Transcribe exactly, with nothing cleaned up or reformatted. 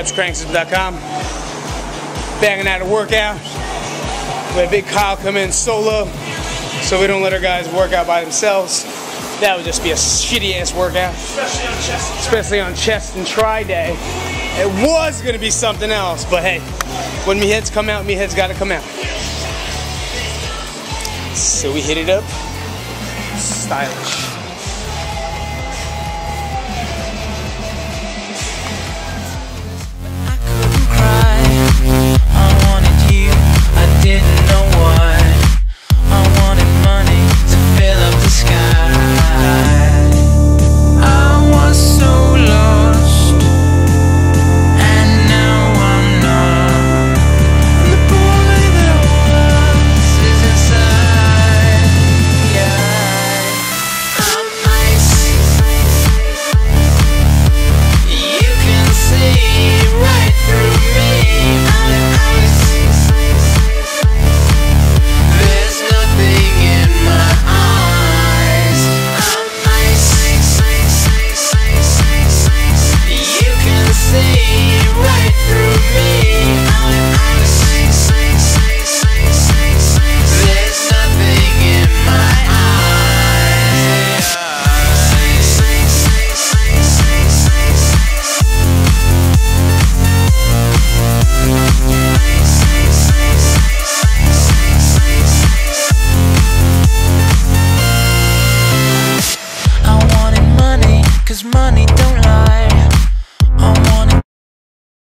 coach crank system dot com. Banging out a workout. We had Big Kyle come in solo, so we don't let our guys work out by themselves. That would just be a shitty ass workout. Especially on chest. Especially on chest and tri day. It was gonna be something else, but hey, when me heads come out, me heads gotta come out. So we hit it up. Stylish.